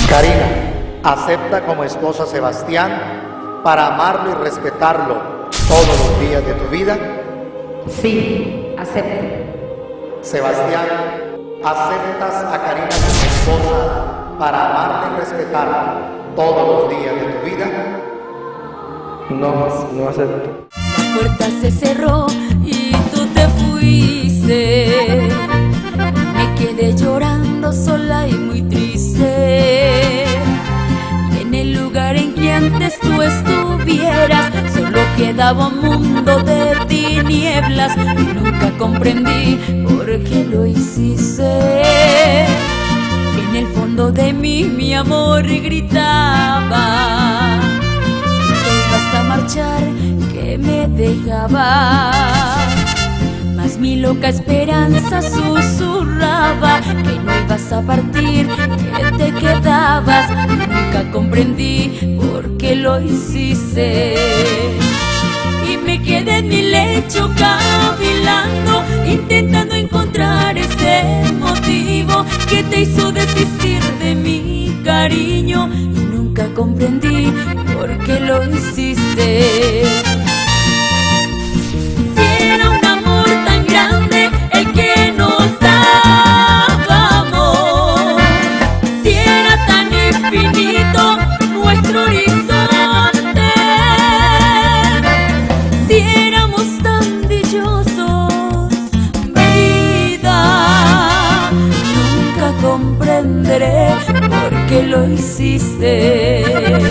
Karina, acepta como esposa a Sebastián para amarlo y respetarlo todos los días de tu vida. Sí, acepto. Sebastián, ¿aceptas a Karina como esposa para amarla y respetarla todos los días de tu vida? No acepto. La puerta se cerró y tú te fuiste. Me quedé llorando sola y muy triste. En el lugar en que antes tú estuvieras, solo quedaba un mundo de tinieblas. Y nunca comprendí por qué lo hiciste. En el fondo de mí mi amor gritaba: te vas a marchar, que me dejabas. Mas mi loca esperanza susurraba que no ibas a partir, que te quedabas. Nunca comprendí por qué lo hiciste. Y me quedé en mi lecho cavilando, intentando encontrar ese motivo que te hizo desistir de mi cariño. Y nunca comprendí por qué lo hiciste. Nuestro horizonte, si éramos tan dichosos, vida, nunca comprenderé por qué lo hiciste.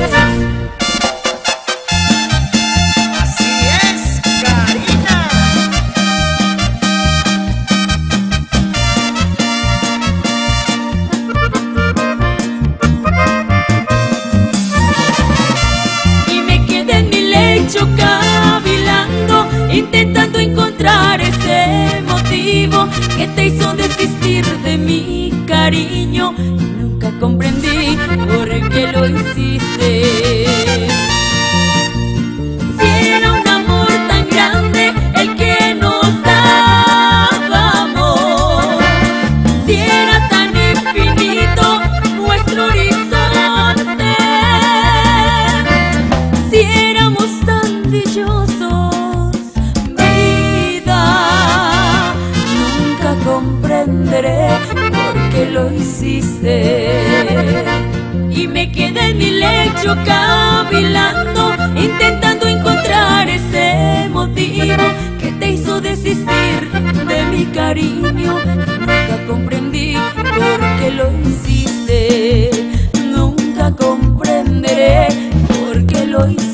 Cavilando, intentando encontrar ese motivo que te hizo desistir de mi cariño. Y nunca comprendí por qué lo hiciste. Si era un amor tan grande el que nos dábamos, si era tan infinito nuestro horizonte, si éramos tan dichosos, vida, nunca comprenderé por qué lo hiciste. Y me quedé en mi lecho cavilando, intentando encontrar ese motivo que te hizo desistir de mi cariño. Nunca comprendí por qué lo hiciste. Nunca comprenderé por qué lo hiciste.